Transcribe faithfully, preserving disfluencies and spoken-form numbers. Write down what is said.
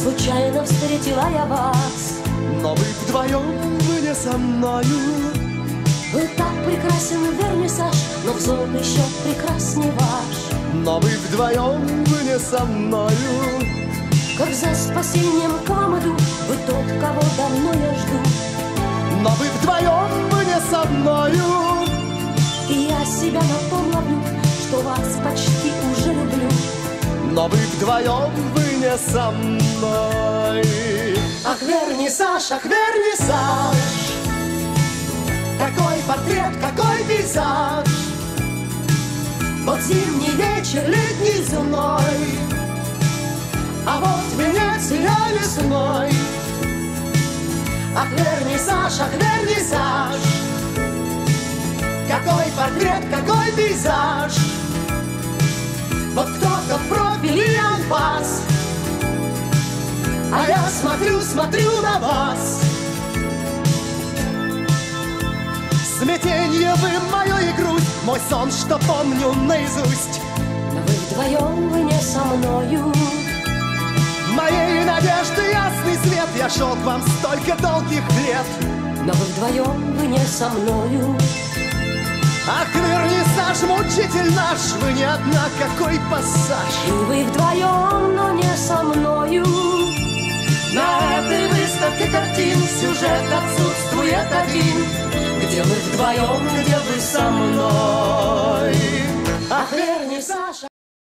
случайно встретила я вас. Но вы вдвоем, вы не со мною. Был так прекрасен вернисаж, но взор еще прекрасней ваш. Но вы вдвоем, вы не со мною. Как за спасением к вам иду, вы тот, кого давно я жду. Но вы вдвоем, вы не со мною. И я себя на том ловлю, что вас почти уже люблю. Но вы вдвоем, вы не со мной. Ах, вернисаж, ах, вернисаж, Какой портрет, какой пейзаж. вот зимний вечер, летний зной, А вот Венеция весной. ах, вернисаж, ах, вернисаж, Какой портрет, какой пейзаж. вот кто-то в профиле анфас, А я смотрю, смотрю на вас. Смятенье вы мою и грусть, мой сон, что помню наизусть. но вы вдвоем, вы не со мною. Моей надежды ясный свет, я шел к вам столько долгих лет. Но вы вдвоем, вы не со мною. Ах, вернисаж, мучитель наш, вы не одна, какой пассаж. И вы вдвоем, но не со мною. На этой выставке картин сюжет отсутствует один. Где мы вдвоем, где вы со мной. Ах, вернисаж.